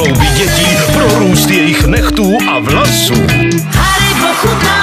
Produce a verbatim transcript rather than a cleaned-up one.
klouby dětí pro růst jejich nechtů a vlasů. Haribo chutná